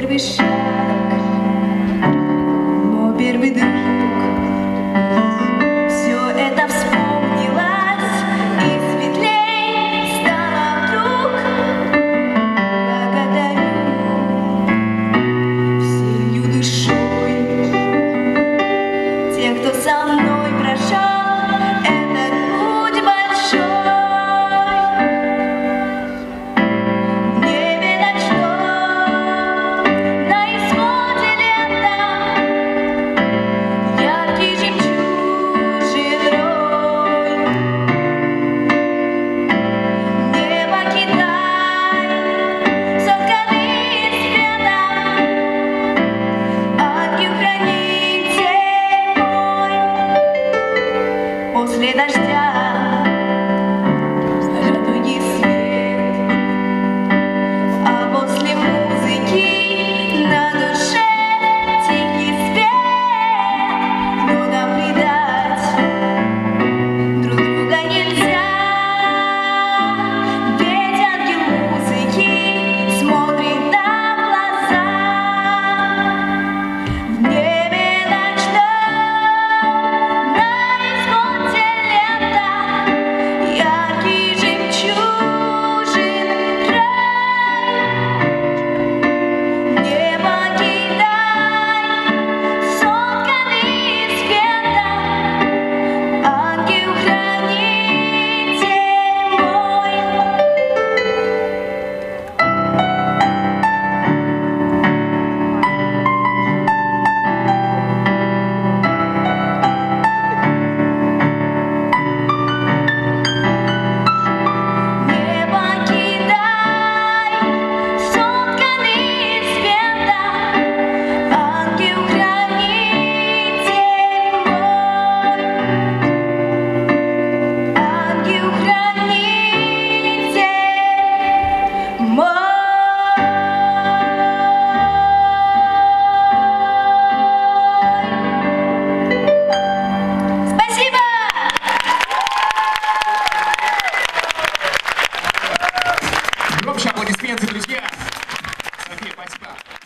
первый шаг, мой первый друг. Все это вспомнилось и светлей стало вдруг. Благодарю всею душой тех, кто со мной прошел этот путь большой. После дождя радуги свет, а после музыки на душе тихий свет. Но нам предать друг друга нельзя, ведь ангел музыки смотрит нам в глаза. В небе ночном Громче аплодисменты, друзья! София, спасибо.